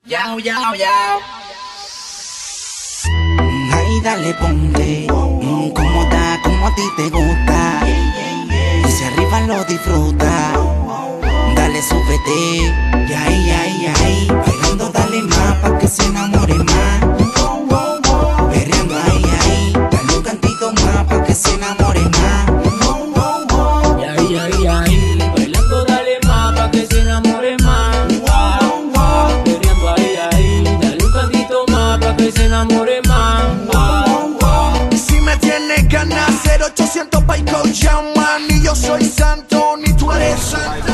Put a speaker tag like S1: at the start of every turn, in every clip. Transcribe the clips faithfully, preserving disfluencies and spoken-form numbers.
S1: Yao, yao, yao.
S2: Ay, dale, ponte. Mm, como está, como a ti te gusta. Y si arriba lo disfruta. Dale, súbete. Y ahí, ahí, ahí. Bailando, dale más pa' que se enamore más. Perreando, ahí, ahí. Dale un cantito más pa' que se enamore más.
S3: Y ahí, ahí, ahí. Bailando, dale más pa' que se enamore más. Perreando, ahí, ahí. Dale un cantito más pa' que se enamore más.
S4: Si me tienes ganas, cero ochocientos Paico llaman. Y yo soy santo, ni tú eres santo.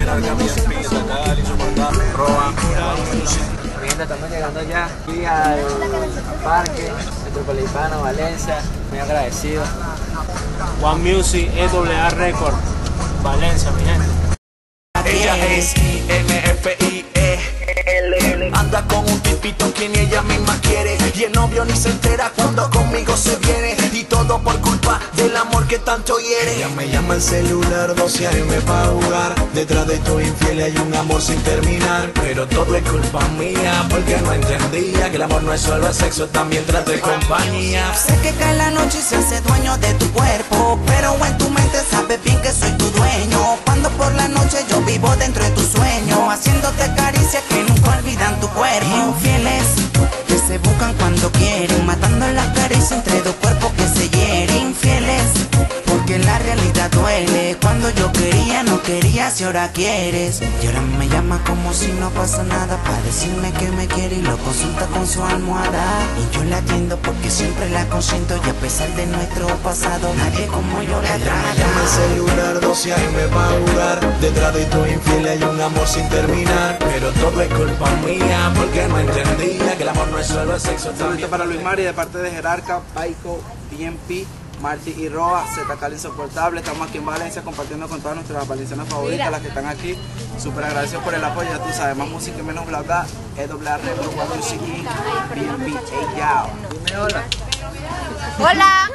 S3: Gente, estamos llegando ya aquí al parque metropolitano Valencia, muy agradecido. One Music, E A A Record, Valencia, mi gente.
S4: Ella es I N F I E L L. Anda con un tipito que ni ella misma quiere. Y el novio ni se entera cuando conmigo se viene. Y todo por culpa del amor que tanto hiere. Ella me llama el celular doce a eme pa' jugar. Detrás de tu infiel hay un amor sin terminar. Pero todo es culpa mía, porque no entendía que el amor no es solo el sexo, también trata de compañía.
S2: Sé que cae la noche y se hace dueño de tu cuerpo, pero en tu mente sabes bien que soy tu dueño. Cuando por la noche yo vivo dentro de tu sueño, haciéndote caricias que nunca olvidan tu cuerpo. Infieles que se buscan cuando quieren, matando las caricias entre dos cuerpos que se hieren. Infieles porque la realidad duele. Cuando yo quería no querías y ahora quieres. Y ahora me llama como si no pasa nada, para decirme que me quiere y lo consulta con su almohada. Y yo la atiendo porque siempre la consiento, y a pesar de nuestro pasado nadie como yo la
S4: Ella
S2: trata.
S4: me llama el celular doce a eme pa' jugar. Detrás de tu infiel hay un amor sin terminar. Pero todo es culpa mía, porque no entendía que el amor no es solo el sexo, también.
S5: Para Luis Mari de parte de Jerarca, Paico, B M P, Marty y Roa, Zetacal Insoportable. Estamos aquí en Valencia compartiendo con todas nuestras valencianas favoritas, las que están aquí. Súper agradecidos por el apoyo, ya tú sabes, más música y menos bla bla. E A A Record, One Music Incorporated, B M P, hey, yao.
S3: Dime hola.
S6: Hola.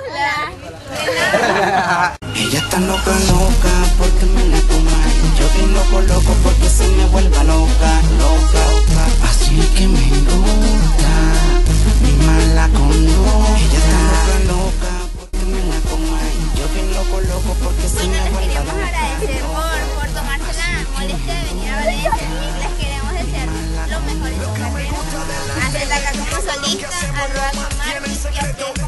S2: Ella está loca, loca, porque me la coma. Yo bien loco, loco, porque se me vuelva loca, loca, loca. Así que me gusta, mi mala conducta. Ella está loca, loca, porque me la coma. Yo bien loco, loco, porque se
S6: Bueno,
S2: me
S6: les
S2: vuelva
S6: queremos
S2: loca.
S6: agradecer por, por tomarse la molestia de venir a Valencia y les queremos desear lo mejor en su carrera. A Zetacal como solista, a Roa con Marty y a ustedes